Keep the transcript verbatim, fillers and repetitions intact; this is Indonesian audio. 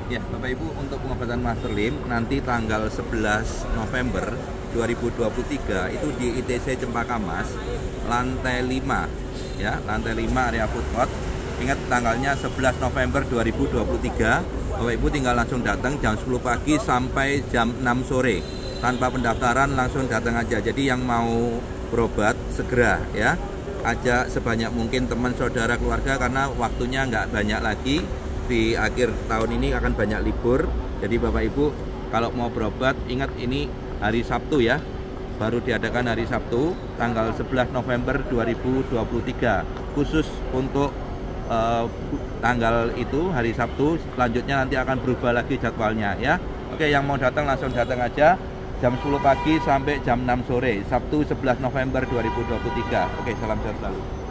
Ya, Bapak Ibu, untuk pengobatan Master Lim nanti tanggal sebelas November dua ribu dua puluh tiga itu di I T C Cempaka Mas, lantai lima, ya, lantai lima area food court. Ingat tanggalnya sebelas November dua ribu dua puluh tiga. Bapak Ibu tinggal langsung datang jam sepuluh pagi sampai jam enam sore. Tanpa pendaftaran, langsung datang aja. Jadi yang mau berobat segera, ya. Ajak sebanyak mungkin teman, saudara, keluarga, karena waktunya nggak banyak lagi. Di akhir tahun ini akan banyak libur. Jadi Bapak Ibu kalau mau berobat, ingat ini hari Sabtu, ya. Baru diadakan hari Sabtu tanggal sebelas November dua ribu dua puluh tiga. Khusus untuk uh, tanggal itu hari Sabtu. Selanjutnya nanti akan berubah lagi jadwalnya, ya. Oke, yang mau datang langsung datang aja jam sepuluh pagi sampai jam enam sore, Sabtu sebelas November dua ribu dua puluh tiga. Oke, salam sehat selalu.